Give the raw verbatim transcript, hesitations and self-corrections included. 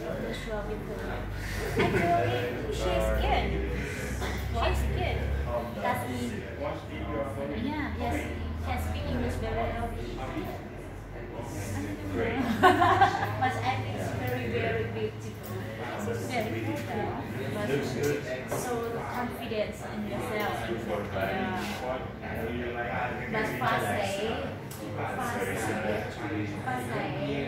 not sure with her. Actually, she's good. She's good. Does he? Yeah, yes, can speak English very well. Great. But I think it's very, very beautiful. She's very good, but so confident in yourself. Yeah. But fast say, fast say, fast say,